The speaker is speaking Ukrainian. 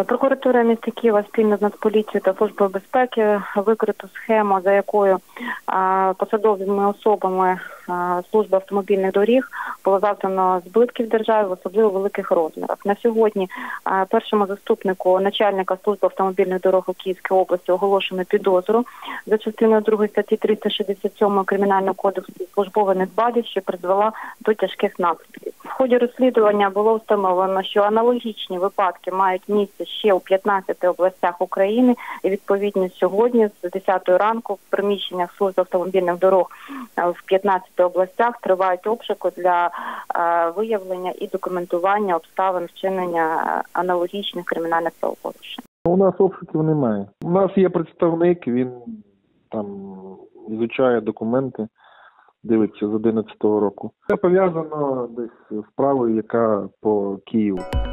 Прокуратура міста Києва спільно з Нацполіцією та Службою безпеки викрито схему, за якою посадовими особами Служби автомобільних доріг було завдано збитків державі в особливо великих розмірах. На сьогодні першому заступнику начальника Служби автомобільних дорог у Київській області оголошено підозру за частиною 2 статті 367 Кримінального кодексу службова недбалість, що призвела до тяжких наслідків. В ході розслідування було встановлено, що аналогічні випадки мають місце ще у 15 областях України і відповідно сьогодні з 10 ранку в приміщеннях Служби автомобільних дорог в 15 областях тривають обшуки для виявлення і документування обставин вчинення аналогічних кримінальних правопорушень. У нас обшуків немає. У нас є представник, він там вивчає документи, дивиться з 11-го року. Це пов'язано десь з справою, яка по Києву.